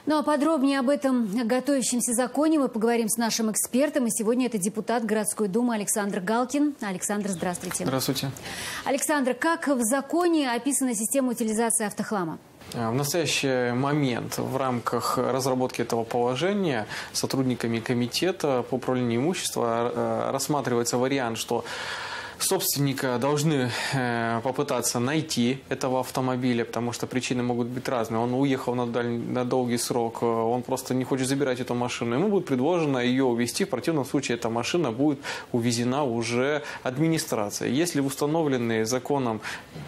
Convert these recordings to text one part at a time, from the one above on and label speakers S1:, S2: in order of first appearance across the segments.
S1: Ну а подробнее об этом готовящемся законе мы поговорим с нашим экспертом. И сегодня это депутат городской думы Александр Галкин. Александр, здравствуйте.
S2: Здравствуйте.
S1: Александр, как в законе описана система утилизации автохлама?
S2: В настоящий момент в рамках разработки этого положения сотрудниками комитета по управлению имуществом рассматривается вариант, что собственника должны попытаться найти этого автомобиля, потому что причины могут быть разные. Он уехал на долгий срок, он просто не хочет забирать эту машину. Ему будет предложено ее увезти, в противном случае эта машина будет увезена уже администрацией. Если в установленный законом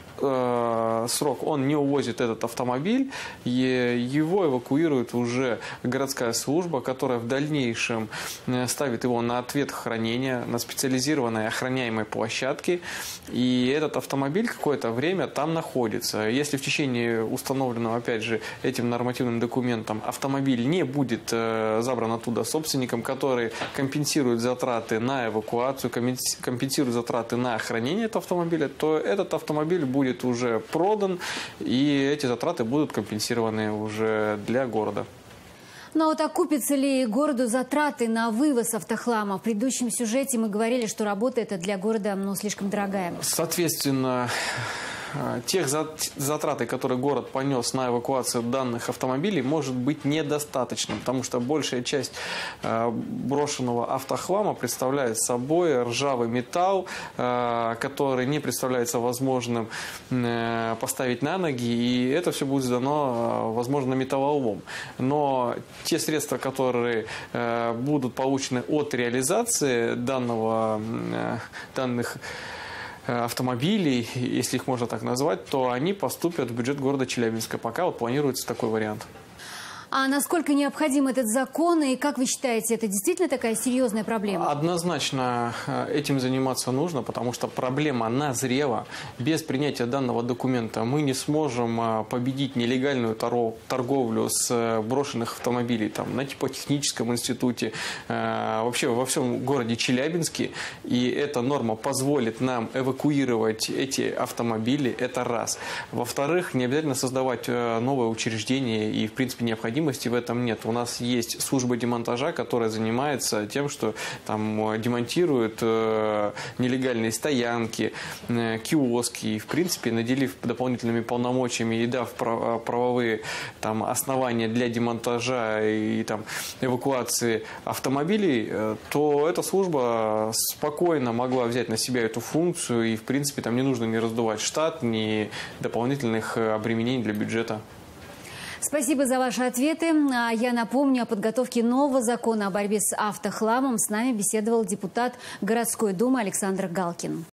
S2: срок он не увозит этот автомобиль, его эвакуирует уже городская служба, которая в дальнейшем ставит его на ответ хранения на специализированной охраняемой площадке, и этот автомобиль какое-то время там находится. Если в течение установленного, опять же, этим нормативным документом автомобиль не будет забран оттуда собственником, который компенсирует затраты на эвакуацию, компенсирует затраты на хранение этого автомобиля, то этот автомобиль будет уже продан, и эти затраты будут компенсированы уже для города.
S1: Ну а вот окупятся ли городу затраты на вывоз автохлама? В предыдущем сюжете мы говорили, что работа эта для города слишком дорогая.
S2: Соответственно, тех затраты, которые город понес на эвакуацию данных автомобилей, может быть недостаточным, потому что большая часть брошенного автохлама представляет собой ржавый металл, который не представляется возможным поставить на ноги, и это все будет сдано, возможно, на металлолом. Но те средства, которые будут получены от реализации данных автомобилей, если их можно так назвать, то они поступят в бюджет города Челябинска. Пока вот планируется такой вариант.
S1: А насколько необходим этот закон, и как вы считаете, это действительно такая серьезная проблема?
S2: Однозначно этим заниматься нужно, потому что проблема назрела. Без принятия данного документа мы не сможем победить нелегальную торговлю с брошенных автомобилей там, на типотехническом институте, вообще во всем городе Челябинске. И эта норма позволит нам эвакуировать эти автомобили, это раз. Во-вторых, не обязательно создавать новое учреждение, и в принципе необходимости в этом нет. У нас есть служба демонтажа, которая занимается тем, что там демонтирует нелегальные стоянки, киоски, и в принципе, наделив дополнительными полномочиями и дав правовые там основания для демонтажа и там эвакуации автомобилей, то эта служба спокойно могла взять на себя эту функцию, и в принципе там не нужно ни раздувать штат, ни дополнительных обременений для бюджета.
S1: Спасибо за ваши ответы. Я напомню, о подготовке нового закона о борьбе с автохламом с нами беседовал депутат городской думы Александр Галкин.